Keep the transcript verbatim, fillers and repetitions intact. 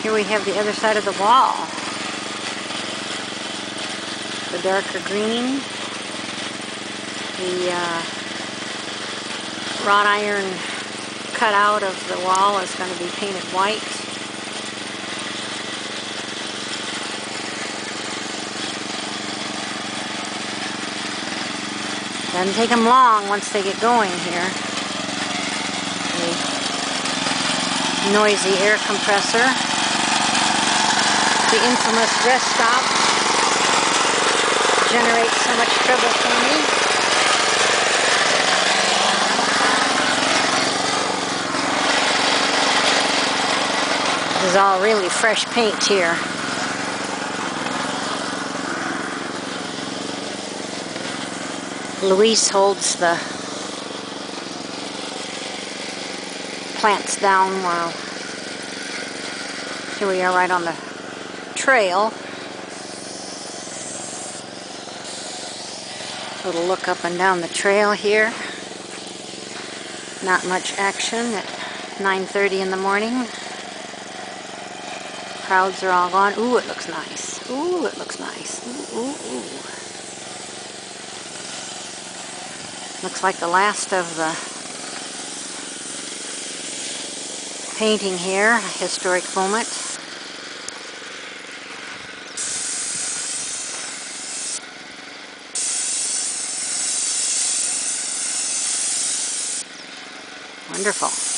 Here we have the other side of the wall. The darker green. The uh, wrought iron cutout of the wall is going to be painted white. Doesn't take them long once they get going here. The noisy air compressor. The infamous rest stop generates so much trouble for me. This is all really fresh paint here. Luis holds the plants down while here we are right on the trail. A little look up and down the trail here. Not much action at nine thirty in the morning. Crowds are all gone. Ooh, it looks nice. Ooh, it looks nice. Ooh, ooh, ooh. Looks like the last of the painting here. A historic moment. Wonderful.